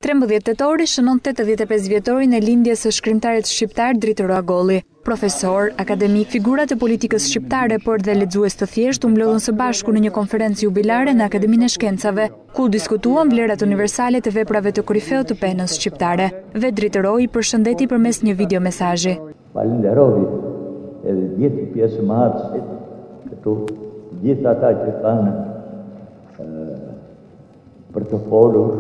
13 tetori shënon 85 vjetorin e lindjes së shkrimtarit shqiptar Dritë Roagolli. Profesor, akademik, figurat e politikës shqiptare, por dhe lexues të thjeshtë u mblodhën së bashku në një konferencë jubilare në Akademinë e Shkencave, ku diskutuan vlerat universale të veprave të korifeut të penës shqiptare. Vetë Dritë Roagolli përshëndeti përmes një video mesazhi. Falenderoj edhe gjithë pjesëmarrësit këtu, gjithë ata që kanë për të folur,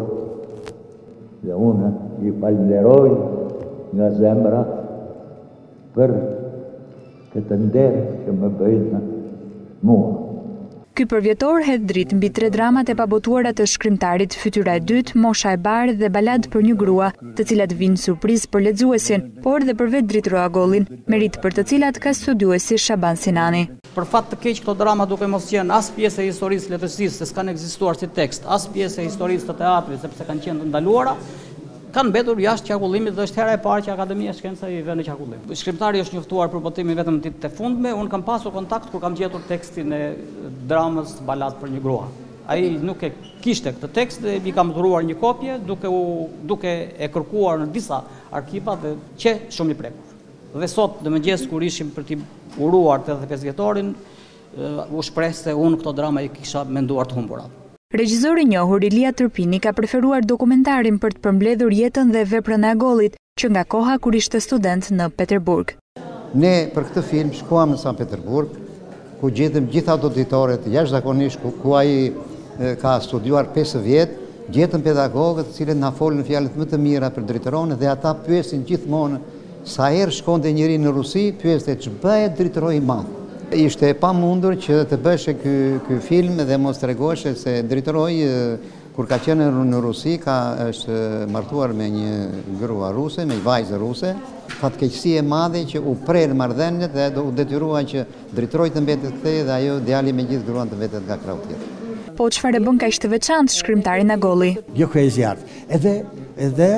dhe unë i falenderoj nga zemra për këtë nder që më bëjnë mua. Ky përvjetor hedh dritë mbi 3 dramat e pabotuara të shkrimtarit Fytyra e dytë, Mosha e bardhë dhe Balad për një grua, të cilat vinë surprizë për lexuesin, por dhe për vetë Dritë Roagollin, merit për të cilat ka studiuesi Shaban Sinani. Për fat të keq këto drama duke mos qenë as pjesë e historisë letërsisë, se s'kanë ekzistuar si tekst, as pjesë e historisë të teatrit, sepse kanë qenë të ndaluara, kanë mbetur jashtë qarkullimit dhe është hera e parë që Akademia e Shkencave i vën në qarkullim. Shkrimtari është njoftuar për botimin vetëm ditët e fundme, unë kam pasur kontakt kur kam gjetur tekstin e dramës Balad për një grua. Ai nuk e kishte këtë tekst dhe i kam dhuruar një kopje duke e kërkuar në disa arkiva dhe që shumë i prekur. Dhe sot në mëngjes kur ishim për t'i uruar 85 vjetorin, u shpreh se unë këto drama i kisha menduar të humbura. Regjizori i njohur Ilia Tërpini ka preferuar dokumentarin për të përmbledhur jetën dhe veprën e Agollit, që nga koha kur ishte student në Peterburg. Ne për këtë film shkuam në San Peterburg, ku gjetëm gjithë ato ditore jashtëzakonisht ku ai ka studiuar 5 vjet, gjetëm pedagogët të cilët na folën fjalët më të mira për Dritëron dhe ata pyesin gjithmonë sa herë shkonte njëri në Rusi, pyeste ç'bëhet Dritëroi i madh. Ishte e pamundur që të bëheshe ky film dhe mos tregoheshe se Dritëroi kur ka qenë në Rusi është martuar me një grua ruse, me një vajzë ruse, fatkeqësi e madhe që u prerë marrëdhëniet dhe u detyrua që Dritëroi të mbetet kthej dhe ajo djali me gjithë gruan të mbetet nga krau tjetër. Po çfarë bën kaq të veçantë shkrimtari Agolli? Jo kjo e zjarrt. Edhe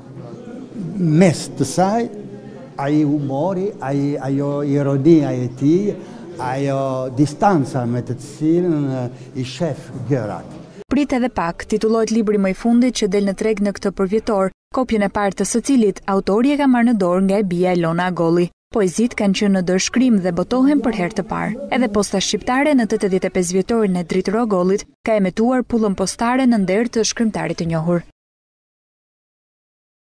mes të saj ai humori, ajo ironia e tij, ajo distanca me të cilën i shef gjërat. Prit edhe pak, titullohet libri më i fundit që del në treg në këtë përvjetor, kopjen e parë të së cilit autori e ka marrë në dorë nga e bia Elona Agolli. Poezit kanë qenë në dërshkrim dhe botohen për herë të parë. Edhe Posta Shqiptare në 85 vjetorin e Dritë Roagollit ka emetuar pullën postare në nder të shkrimtarit të njohur.